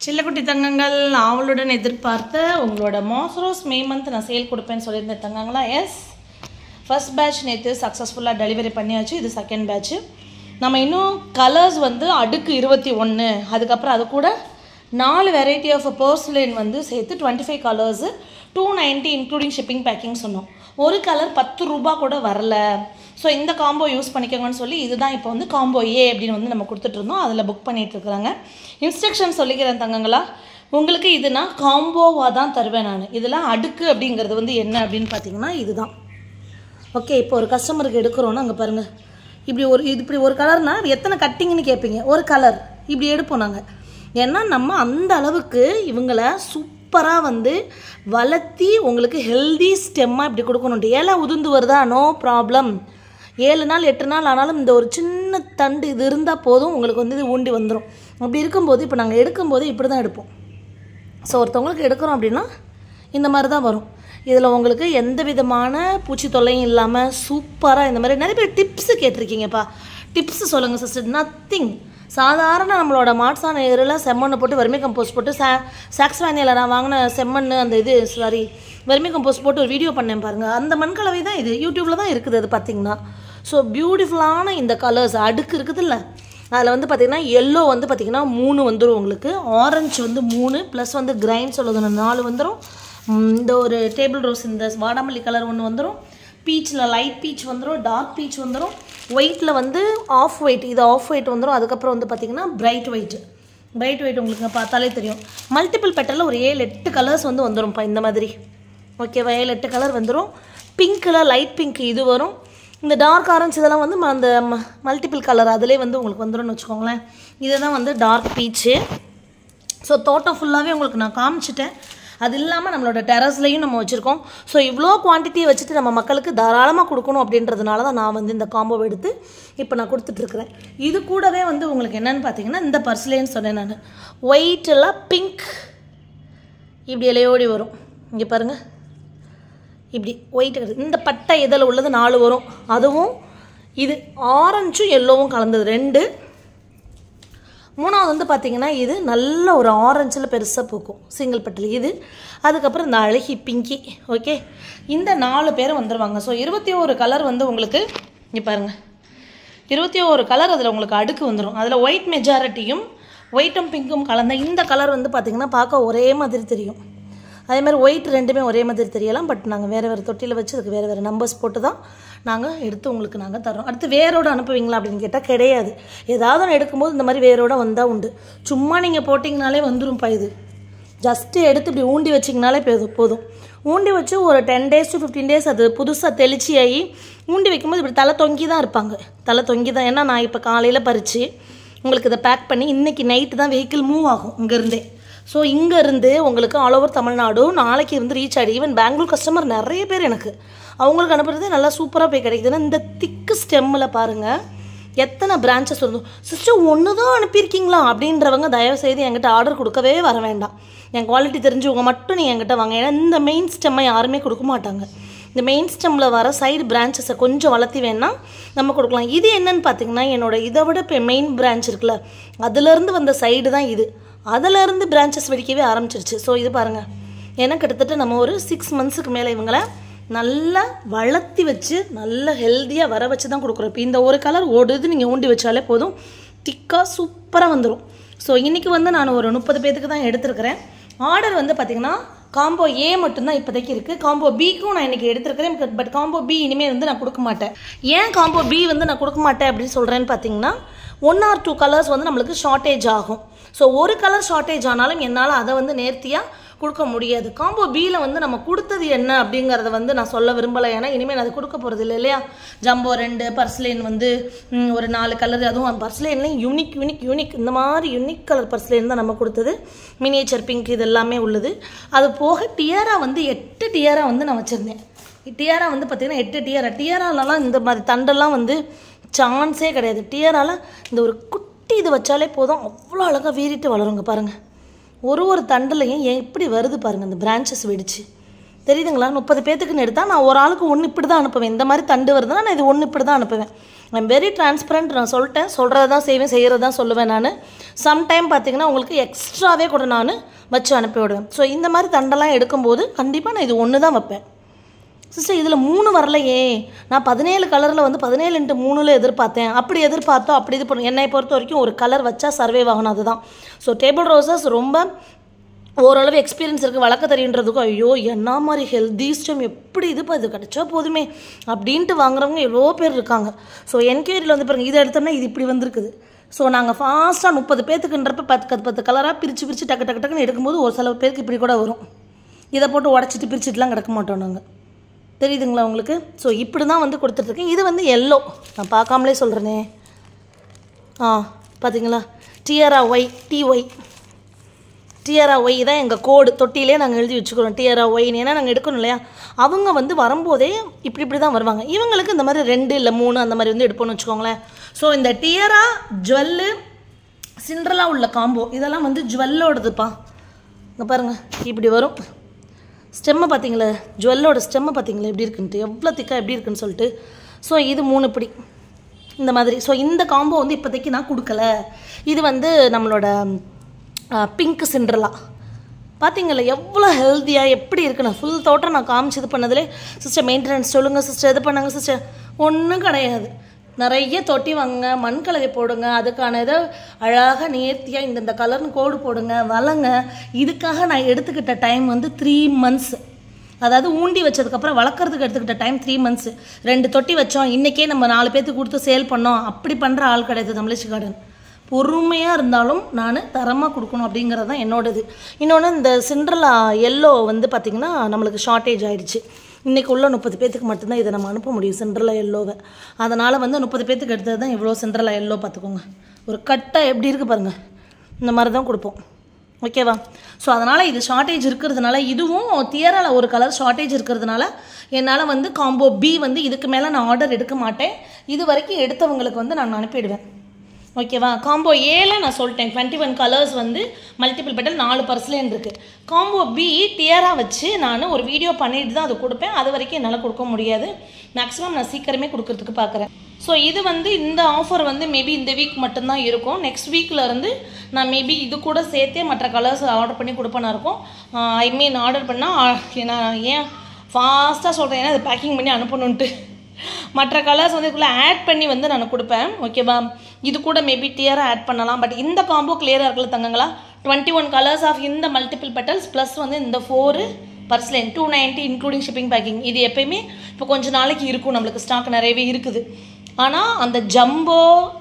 சில்லக்குட்டி தங்கங்கள் ஆவலுடன் எதிர்பார்த்த உங்களோட மாசரோஸ் மே மந்த் நான் சேல் கொடுப்பேன்னு சொல்லியிருந்தேன் தங்கங்களா. எஸ், ஃபர்ஸ்ட் பேட்ச் நேற்று சக்ஸஸ்ஃபுல்லாக டெலிவரி பண்ணியாச்சு. இது செகண்ட் பேட்ச்சு. நம்ம இன்னும் கலர்ஸ் வந்து அடுக்கு 21, அதுக்கப்புறம் அது கூட 4 வெரைட்டி ஆஃப் போர்ஸ்லைன் வந்து சேர்த்து 25 கலர்ஸு 290 இன்க்ளூடிங் ஷிப்பிங் பேக்கிங் சொன்னோம். ஒரு கலர் 10 ரூபா கூட வரல. ஸோ இந்த காம்போ யூஸ் பண்ணிக்கோங்கன்னு சொல்லி இதுதான் இப்போ வந்து காம்போ ஏ அப்படின்னு வந்து நம்ம கொடுத்துட்ருந்தோம். அதில் புக் பண்ணிகிட்ருக்குறாங்க. இன்ஸ்ட்ரக்ஷன் சொல்லிக்கிறேன் தங்கங்களா, உங்களுக்கு இது நான் காம்போவாக தான் தருவேன். நான் இதெல்லாம் அடுக்கு அப்படிங்கிறது வந்து என்ன அப்படின்னு பார்த்தீங்கன்னா இதுதான். ஓகே, இப்போ ஒரு கஸ்டமருக்கு எடுக்கிறோன்னா அங்கே பாருங்கள், இப்படி ஒரு கலர்னால் எத்தனை கட்டிங்னு கேட்பீங்க. ஒரு கலர் இப்படி எடுப்போம் நாங்கள். ஏன்னா நம்ம அந்த அளவுக்கு இவங்களை சூப்பராக வந்து வளர்த்தி உங்களுக்கு ஹெல்தி ஸ்டெம்மாக இப்படி கொடுக்கணும். இலை உதிர்ந்து வருதா, நோ ப்ராப்ளம். 7 நாள் 8 நாள் ஆனாலும் இந்த ஒரு சின்ன தண்டு இது இருந்தால் போதும், உங்களுக்கு வந்து இது ஊண்டி வந்துடும். அப்படி இருக்கும்போது இப்போ நாங்கள் எடுக்கும்போது இப்படி தான் எடுப்போம். ஸோ ஒருத்தவங்களுக்கு எடுக்கிறோம் அப்படின்னா இந்த மாதிரி தான் வரும். இதில் உங்களுக்கு எந்த விதமான பூச்சி தொல்லையும் இல்லாமல் சூப்பராக இந்த மாதிரி நிறைய பேர் டிப்ஸு கேட்டிருக்கீங்கப்பா. டிப்ஸு சொல்லுங்கள் சிஸ்டர். நத்திங். சாதாரண நம்மளோட மாட்சான ஏரில் செம்மண்ணை போட்டு வெர்மி கம்போஸ்ட் போட்டு சாக்ஸ் வேனியில் நான் வாங்கின செம்மண் அந்த வெர்மி கம்போஸ்ட் போட்டு ஒரு வீடியோ பண்ணேன் பாருங்கள். அந்த மண்கலவை தான் இது. யூடியூப்பில் தான் இருக்குது அது பார்த்திங்கன்னா. ஸோ பியூட்டிஃபுல்லான இந்த கலர்ஸ் அடுக்கு இருக்குது இல்லை, அதில் வந்து பார்த்திங்கன்னா எல்லோ வந்து பார்த்திங்கன்னா 3 வந்துடும் உங்களுக்கு, ஆரஞ்சு வந்து 3 ப்ளஸ் வந்து கிரைன் சொல்லுது 4 வந்துடும். இந்த ஒரு டேபிள் ரோஸ் இந்த வாடாமல்லி கலர் ஒன்று வந்துடும், பீச்சில் லைட் பீச் வந்துடும், டார்க் பீச் வந்துடும், ஒயிட்டில் வந்து ஆஃப் ஒயிட், இது ஆஃப் ஒயிட் வந்துடும். அதுக்கப்புறம் வந்து பார்த்திங்கன்னா பிரைட் ஒயிட் உங்களுக்கு பார்த்தாலே தெரியும். மல்டிபிள் பெட்டலில் ஒரு 7-8 கலர்ஸ் வந்து வந்துடும்ப்பா இந்த மாதிரி. ஓகேவா, 7-8 கலர் வந்துடும். பிங்க்கில் லைட் பிங்க் இது வரும். இந்த டார்க் ஆரஞ்சு இதெல்லாம் வந்து அந்த மல்டிபிள் கலர் அதிலே வந்து உங்களுக்கு வந்துடும்னு வச்சுக்கோங்களேன். இதை தான் வந்து டார்க் பீச்சு. ஸோ தோட்டம் ஃபுல்லாகவே உங்களுக்கு நான் காமிச்சிட்டேன். அது இல்லாமல் நம்மளோட டெரஸ்லையும் நம்ம வச்சுருக்கோம். ஸோ இவ்வளோ குவான்டிட்டியை வச்சுட்டு நம்ம மக்களுக்கு தாராளமாக கொடுக்கணும் அப்படின்றதுனால தான் நான் வந்து இந்த காம்போவை எடுத்து இப்போ நான் கொடுத்துட்ருக்குறேன். இது கூடவே வந்து உங்களுக்கு என்னென்னு பார்த்தீங்கன்னா இந்த பர்ஸ்லேன்னு சொன்னேன் நான். ஒயிட்டெல்லாம் பிங்க் இப்படி இலையோடி வரும். இங்கே பாருங்கள், இப்படி ஒயிட் இந்த பட்டை இதில் உள்ளது 4 வரும். அதுவும் இது ஆரஞ்சும் எல்லோவும் கலந்தது 2. 3வது வந்து பார்த்திங்கன்னா இது நல்ல ஒரு ஆரஞ்சில் பெருசாக பூக்கும் சிங்கிள் பட்டில் இது. அதுக்கப்புறம் இந்த அழகி பிங்கி. ஓகே, இந்த 4 பேர் வந்துடுவாங்க. ஸோ 21 கலர் வந்து உங்களுக்கு இங்கே பாருங்கள், 21 கலர் அதில் உங்களுக்கு அடுக்கு வந்துடும். அதில் ஒயிட் மெஜாரிட்டியும் ஒயிட்டும் பிங்க்கும் கலந்த இந்த கலர் வந்து பார்த்திங்கன்னா பார்க்க ஒரே மாதிரி தெரியும். அதேமாதிரி ஒயிட் 2மே ஒரே மாதிரி தெரியலாம். பட் நாங்கள் வேறு தொட்டியில் வச்சு அதுக்கு வேறு நம்பர்ஸ் போட்டு தான் நாங்கள் எடுத்து உங்களுக்கு நாங்கள் தரோம். அடுத்து வேரோடு அனுப்புவீங்களா அப்படின்னு கேட்டால் கிடையாது. ஏதாவது ஒன்று எடுக்கும்போது இந்த மாதிரி வேரோடு வந்தால் உண்டு. சும்மா நீங்கள் போட்டிங்கனாலே வந்துடும்ப்பா. இது ஜஸ்ட்டு எடுத்து இப்படி ஊண்டி வச்சிங்கனாலே போதும். ஊண்டி வச்சு ஒரு 10 days to 15 days அது புதுசாக தெளிச்சி ஆகி ஊண்டி வைக்கும்போது இப்படி தலை தொங்கி தான் இருப்பாங்க. தலை தொங்கி தான். ஏன்னா நான் இப்போ காலையில் பறித்து உங்களுக்கு இதை பேக் பண்ணி இன்றைக்கி நைட்டு தான் வெஹிக்கிள் மூவ் ஆகும் இங்கேருந்தே. ஸோ இங்கேருந்து உங்களுக்கு ஆல் ஓவர் தமிழ்நாடு நாளைக்கு வந்து ரீச் ஆகிடு. ஈவன் பெங்களூர் கஸ்டமர் நிறைய பேர் எனக்கு அவங்களுக்கு அனுப்புறது நல்லா சூப்பராக போய் கிடைக்குதுன்னா இந்த திக்கு ஸ்டெம்மில் பாருங்கள் எத்தனை பிரான்ச்சஸ் இருந்தோம். சிஸ்டர் ஒன்று தான் அனுப்பியிருக்கீங்களா அப்படின்றவங்க தயவுசெய்து என்கிட்ட ஆர்டர் கொடுக்கவே வர வேண்டாம். என் குவாலிட்டி தெரிஞ்சவங்க மட்டும் நீங்கள் என்கிட்ட வாங்க. ஏன்னா இந்த மெயின் ஸ்டெம்மை யாருமே கொடுக்க மாட்டாங்க. இந்த மெயின் ஸ்டெம்மில் வர சைடு பிரான்ச்சஸை கொஞ்சம் வளர்த்தி வேணால் நம்ம கொடுக்கலாம். இது என்னன்னு பார்த்தீங்கன்னா என்னோட இதை விட இப்போ மெயின் பிரான்ச் இருக்குல்ல, அதுலேருந்து வந்த சைடு தான் இது. அதிலேருந்து பிரான்ச்சஸ் வெடிக்கவே ஆரம்பிச்சிருச்சு. ஸோ இது பாருங்கள், ஏன்னா கிட்டத்தட்ட நம்ம ஒரு 6 monthsக்கு மேலே இவங்களை நல்லா வளர்த்தி வச்சு நல்ல ஹெல்த்தியாக வர வச்சு தான் கொடுக்குறோம். இப்போ இந்த ஒரு கலர் ஓடுது, நீங்கள் ஊண்டி வச்சாலே போதும், திக்காக சூப்பராக வந்துடும். ஸோ இன்றைக்கி வந்து நான் ஒரு 30 பேருக்கு தான் எடுத்துருக்கிறேன். ஆர்டர் வந்து பார்த்திங்கன்னா காம்போ ஏ மட்டும்தான் இப்போதைக்கு இருக்குது. காம்போ பிக்கும் நான் இன்றைக்கி எடுத்துருக்கிறேன். பட் காம்போ பி இனிமேல் வந்து நான் கொடுக்க மாட்டேன். ஏன் காம்போ பி வந்து நான் கொடுக்க மாட்டேன் அப்படின்னு சொல்கிறேன்னு பார்த்தீங்கன்னா 1 or 2 கலர்ஸ் வந்து நம்மளுக்கு ஷார்ட்டேஜ் ஆகும். ஸோ ஒரு கலர் ஷார்ட்டேஜ் ஆனாலும் என்னால் அதை வந்து நேர்த்தியாக கொடுக்க முடியாது. காம்போ பியில் வந்து நம்ம கொடுத்தது என்ன அப்படிங்கிறத வந்து நான் சொல்ல விரும்பலை. ஏன்னா இனிமேல் அது கொடுக்க போகிறது இல்லை இல்லையா. ஜம்போ 2 பர்ஸ்லைன் வந்து ஒரு 4 கலர், அதுவும் பர்ஸ்லைன்லேயும் யூனிக் இந்த மாதிரி யூனிக் கலர் பர்ஸ்லைன் தான் நம்ம கொடுத்தது. மினியேச்சர் பிங்க் இது எல்லாமே உள்ளது. அது போக டியாரா வந்து 8 டியாரா வந்து நான் வச்சுருந்தேன். டியாரா வந்து பார்த்திங்கன்னா 8 டியாராலலாம் இந்த மாதிரி தண்டெல்லாம் வந்து சான்ஸே கிடையாது. டியாரால இந்த ஒரு குட்டி இது வச்சாலே போதும், அவ்வளோ அழகாக வீறிட்டு வளருங்க பாருங்கள். ஒரு தண்டுலையும் எப்படி வருது பாருங்கள் அந்த பிரான்ச்சஸ் வெடிச்சு. தெரியுதுங்களா? 30 பேத்துக்குன்னு எடுத்தால் நான் ஒரு ஆளுக்கு 1 இப்படி தான் அனுப்புவேன். இந்த மாதிரி தண்டு வருதுன்னா நான் இது 1 இப்படி தான் அனுப்புவேன். I'm very transparent. நான் சொல்லிட்டேன், சொல்கிறது தான் செய்வேன், செய்கிறது தான் சொல்லுவேன். நான் சம்டைம் பார்த்திங்கன்னா உங்களுக்கு எக்ஸ்ட்ராவே கூட நான் வச்சு அனுப்பிவிடுவேன். ஸோ இந்த மாதிரி தண்டெல்லாம் எடுக்கும்போது கண்டிப்பாக நான் இது ஒன்று தான் வைப்பேன். சிஸ்டர் இதில் 3 வரலையே, நான் 17 கலரில் வந்து 17x3 எதிர்பார்த்தேன். அப்படி எதிர்பார்த்தோம், அப்படி இது பண்ணும். என்னை பொறுத்த வரைக்கும் ஒரு கலர் வச்சா சர்வே ஆகணும், அதுதான். ஸோ டேபிள் ரோசஸ் ரொம்ப ஓரளவு எக்ஸ்பீரியன்ஸ் இருக்குது, வளர்க்க தெரியுன்றதுக்கும் ஐயோ என்ன மாதிரி ஹெல்தி ஸ்டெம் எப்படி இதுப்பா இது கிடச்சா போதுமே அப்படின்ட்டு வாங்குறவங்க எவ்வளோ பேர் இருக்காங்க. ஸோ என்கொயரியில் வந்து பாருங்கள், இதை எடுத்தோம்னா இது இப்படி வந்திருக்குது. ஸோ நாங்கள் ஃபாஸ்ட்டாக 30 பேத்துக்குன்றப்ப 10 கலராக பிரித்து டக்கு டக்குன்னு எடுக்கும்போது ஒரு சில பேருக்கு இப்படி கூட வரும். இதை போட்டு உடச்சிட்டு பிரிச்சுட்டுலாம் கிடக்க மாட்டோம் நாங்கள், தெரியுதுங்களா உங்களுக்கு? ஸோ இப்படி தான் வந்து கொடுத்துட்ருக்கேன். இது வந்து எல்லோ, நான் பார்க்காமலே சொல்கிறேனே. பார்த்தீங்களா, TRY TRY தான் எங்கள் கோடு. தொட்டிலே நாங்கள் எழுதி வச்சுக்கிறோம் TRY. ஏன்னா நாங்கள் எடுக்கணும் இல்லையா. அவங்க வந்து வரும்போதே இப்படி தான் வருவாங்க. இவங்களுக்கு இந்த மாதிரி 2 இல்லை 3 அந்த மாதிரி வந்து எடுப்போம்னு வச்சுக்கோங்களேன். ஸோ இந்த டியரா ஜுவல்லு சிண்ட்ரலா உள்ள காம்போ இதெல்லாம் வந்து ஜுவல்லோடதுப்பா. இங்கே பாருங்கள் இப்படி வரும். ஸ்டெம்மை பார்த்தீங்களா, ஜுவல்லோட ஸ்டெம்மை பார்த்தீங்களா எப்படி இருக்குன்ட்டு, எவ்வளோ திக்காக எப்படி இருக்குன்னு சொல்லிட்டு. ஸோ இது 3 இப்படி இந்த மாதிரி. ஸோ இந்த காம்போ வந்து இப்போதைக்கு நான் கொடுக்கல. இது வந்து நம்மளோட பிங்க் சிண்ட்ரலா பார்த்தீங்களா எவ்வளோ ஹெல்த்தியாக எப்படி இருக்குண்ணா. ஃபுல் தோட்டம் நான் காமிச்சு இது பண்ணதிலே சிஸ்டர் மெயின்டெனன்ஸ் சொல்லுங்கள் சிஸ்டர், இது பண்ணாங்க சிஸ்டர், ஒன்றும் கிடையாது. நிறைய தொட்டி வாங்குங்க, மண் கலவை போடுங்க, அதுக்கான இதை அழகாக நேர்த்தியாக இந்த கலர்னு கோடு போடுங்க, வளங்க. இதுக்காக நான் எடுத்துக்கிட்ட டைம் வந்து 3 months. அதாவது ஊண்டி வச்சதுக்கப்புறம் வளர்க்குறதுக்கு எடுத்துக்கிட்ட டைம் 3 months. 2 தொட்டி வச்சோம், இன்றைக்கே நம்ம 4 பேருக்கு கொடுத்து சேல் பண்ணோம், அப்படி பண்ணுற ஆள் கிடையாது தமிழிச்சி கார்டன். பொறுமையாக இருந்தாலும் நான் தரமாக கொடுக்கணும் அப்படிங்கிறது தான் என்னோடது. இன்னொன்று இந்த சிண்ட்ரலா எல்லோ வந்து பார்த்திங்கன்னா நம்மளுக்கு ஷார்ட்டேஜ் ஆகிடுச்சு. இன்றைக்கி உள்ள 30 பேத்துக்கு மட்டும்தான் இதை நம்ம அனுப்ப முடியும் சிண்ட்ரலா எல்லோவை. அதனால் வந்து 30 பேத்துக்கு எடுத்தது தான் இவ்வளோ சிண்ட்ரலா எல்லோ. பார்த்துக்கோங்க ஒரு கட்டாக எப்படி இருக்குது பாருங்கள், இந்த மாதிரி தான் கொடுப்போம். ஓகேவா? ஸோ அதனால் இது ஷார்ட்டேஜ் இருக்கிறதுனால, இதுவும் தியரால் ஒரு கலர் ஷார்ட்டேஜ் இருக்கிறதுனால என்னால் வந்து காம்போ பி வந்து இதுக்கு மேலே நான் ஆர்டர் எடுக்க மாட்டேன். இது வரைக்கும் எடுத்தவங்களுக்கு வந்து நான் அனுப்பிடுவேன். ஓகேவா? காம்போ ஏல நான் சொல்லிட்டேன் 21 கலர்ஸ் வந்து மல்டிபிள் பெட்டல் 4 பர்ஸ்லேன் இருக்குது. காம்போ பி டியராக வச்சு நான் ஒரு வீடியோ பண்ணிட்டு தான் அது கொடுப்பேன். அது வரைக்கும் என்னால் கொடுக்க முடியாது. மேக்ஸிமம் நான் சீக்கிரமே கொடுக்கறதுக்கு பார்க்குறேன். ஸோ இது வந்து இந்த ஆஃபர் வந்து மேபி இந்த வீக் மட்டும்தான் இருக்கும். நெக்ஸ்ட் வீக்கிலேருந்து நான் மேபி இது கூட சேர்த்தே மற்ற கலர்ஸ் ஆர்டர் பண்ணி கொடுப்பேனா இருக்கும். ஐ மீன் ஆர்டர் பண்ணால் நான் ஏன் ஃபாஸ்ட்டாக சொல்கிறேன், ஏன்னா அது பேக்கிங் பண்ணி அனுப்பணுன்ட்டு. மற்ற கலர்ஸ் வந்து இதுக்குள்ளே ஆட் பண்ணி வந்து நான் கொடுப்பேன். ஓகேவா? இது கூட மேபி டியராக ஆட் பண்ணலாம். பட் இந்த காம்போ கிளியராக இருக்கல தங்கங்களா. 21 கலர்ஸ் ஆஃப் இந்த மல்டிபிள் பெட்டல்ஸ் ப்ளஸ் வந்து இந்த 4 பர்ஸ்லேன் 290 இன்க்ளூடிங் ஷிப்பிங் பேக்கிங். இது எப்பயுமே இப்போ கொஞ்சம் நாளைக்கு இருக்கும், நம்மளுக்கு ஸ்டாக் நிறையவே இருக்குது. ஆனால் அந்த ஜம்போ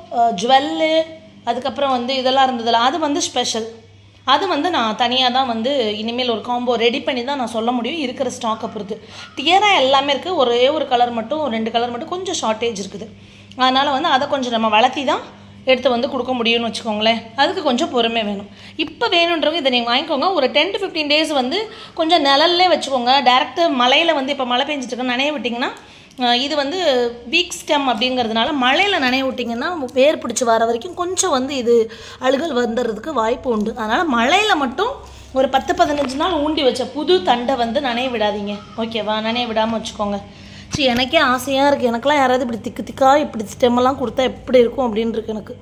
ஜுவல்லு அதுக்கப்புறம் வந்து இதெல்லாம் இருந்ததில்ல, அது வந்து ஸ்பெஷல். அது வந்து நான் தனியாக தான் வந்து இனிமேல் ஒரு காம்போ ரெடி பண்ணி தான் நான் சொல்ல முடியும் இருக்கிற ஸ்டாக்கை பொறுத்து. டியராக எல்லாமே இருக்குது, ஒரே ஒரு கலர் மட்டும் 2 கலர் மட்டும் கொஞ்சம் ஷார்ட்டேஜ் இருக்குது. அதனால் வந்து அதை கொஞ்சம் நம்ம வளர்த்தி தான் எடுத்து வந்து கொடுக்க முடியும்னு வச்சுக்கோங்களேன். அதுக்கு கொஞ்சம் பொறுமை வேணும். இப்போ வேணுன்றவங்க இதை நீங்கள் வாங்கிக்கோங்க. ஒரு 10 to 15 days வந்து கொஞ்சம் நிழல்லே வச்சுக்கோங்க. டேரெக்டாக மழையில் வந்து இப்போ மழை பெஞ்சிட்ருக்கு நனைய விட்டிங்கன்னா, இது வந்து வீக் ஸ்டெம் அப்படிங்கிறதுனால மழையில் நனைய விட்டிங்கன்னா வேர் பிடிச்சி வர வரைக்கும் கொஞ்சம் வந்து இது அழுகல் வந்துடுறதுக்கு வாய்ப்பு உண்டு. அதனால் மழையில் மட்டும் ஒரு 10-15 நாள் ஊண்டி வச்ச புது தண்டை வந்து நனைய விடாதீங்க. ஓகேவா? நனைய விடாமல் வச்சுக்கோங்க. சரி, எனக்கே ஆசையாக இருக்குது, எனக்கெலாம் யாராவது இப்படி திக்காக இப்படி ஸ்டெம்மெல்லாம் கொடுத்தா எப்படி இருக்கும் அப்படின்னு இருக்கு எனக்கு.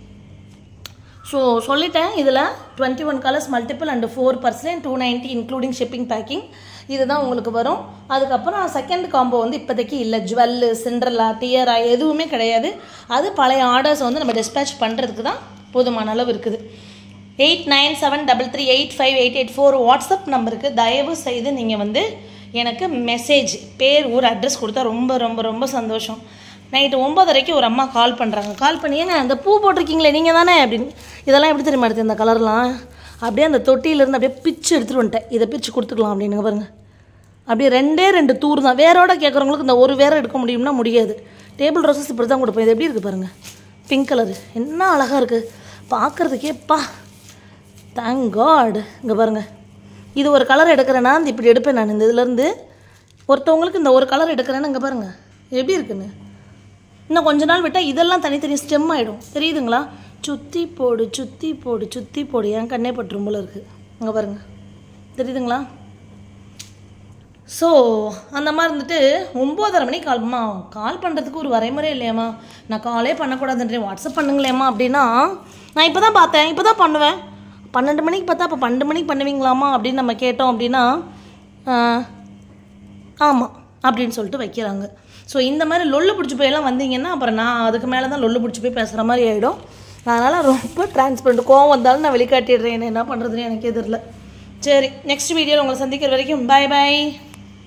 ஸோ சொல்லிட்டேன், இதில் 21 colours multiple and 4 purslane 290 including shipping packing இதுதான் உங்களுக்கு வரும். அதுக்கப்புறம் செகண்ட் காம்போ வந்து இப்போதைக்கு இல்லை. ஜுவல்லு சிண்ட்ரலா டியரா எதுவுமே கிடையாது. அது பழைய ஆர்டர்ஸ் வந்து நம்ம டிஸ்பேச் பண்ணுறதுக்கு தான் போதுமான அளவு இருக்குது. 8973385884 வாட்ஸ்அப் நம்பருக்கு தயவு செய்து நீங்கள் வந்து எனக்கு மெசேஜ் பேர் ஊர் அட்ரஸ் கொடுத்தா ரொம்ப ரொம்ப ரொம்ப சந்தோஷம். நைட்டு 9:30 ஒரு அம்மா கால் பண்ணுறாங்க. கால் பண்ணி ஏங்க அந்த பூ போட்டிருக்கீங்களே நீங்கள் தானே அப்படின்னு. இதெல்லாம் எப்படி தெரியுமா எடுத்து இந்த கலர்லாம் அப்படியே அந்த தொட்டியிலேருந்து அப்படியே பிச்சு எடுத்துகிட்டு வந்துட்டேன். இதை பிச்சு கொடுத்துக்கலாம் அப்படின்னுங்க பாருங்கள். அப்படியே 2 தூர் தான். வேரோட கேட்குறவங்களுக்கு இந்த ஒரு வேரை எடுக்க முடியும்னா முடியாது. டேபிள் ரோசஸ் இப்படி தான் கொடுப்பேன். இது எப்படி இருக்குது பாருங்கள், பிங்க் கலரு என்ன அழகாக இருக்குது பார்க்குறதுக்கேப்பா. Thank God. இங்கே பாருங்கள், இது ஒரு கலர் எடுக்கிறேன்னா இந்த இப்படி எடுப்பேன் நான். இந்த இதுலேருந்து ஒருத்தவங்களுக்கு இந்த ஒரு கலர் எடுக்கிறேன்னு இங்கே பாருங்கள் எப்படி இருக்குன்னு. இன்னும் கொஞ்ச நாள் விட்டால் இதெல்லாம் தனித்தனி ஸ்டெம் ஆகிடும். தெரியுதுங்களா? சுற்றி போடு சுற்றி போடு சுற்றி போடு என் கண்ணே பட்டு போல இருக்குது. இங்கே பாருங்கள் தெரியுதுங்களா? ஸோ அந்த மாதிரி இருந்துட்டு 9:30 மணிக்கு கால் பண்ணுறதுக்கு ஒரு வரைமுறை இல்லையாம்மா, நான் காலே பண்ணக்கூடாதுன்றேன், வாட்ஸ்அப் பண்ணுங்களேம்மா அப்படின்னா, நான் இப்போ தான் பார்த்தேன், இப்போ தான் பண்ணுவேன், 12 மணிக்கு பார்த்தா அப்போ 12 மணிக்கு பண்ணுவீங்களாம்மா அப்படின்னு நம்ம கேட்டோம் அப்படின்னா ஆமாம் அப்படின்னு சொல்லிட்டு வைக்கிறாங்க. ஸோ இந்த மாதிரி லொல்லு பிடிச்சி போயெல்லாம் வந்தீங்கன்னா அப்புறம் நான் அதுக்கு மேலே தான் லொல்லு பிடிச்சி போய் பேசுகிற மாதிரி ஆகிடும். அதனால் ரொம்ப டிரான்ஸ்பரண்ட், கோவம் வந்தாலும் நான் வெளிக்காட்டிடுறேன், என்ன பண்ணுறதுன்னு எனக்கே தெரியல. சரி, நெக்ஸ்ட் வீடியோவில் உங்களை சந்திக்கிற வரைக்கும் பாய் பாய்.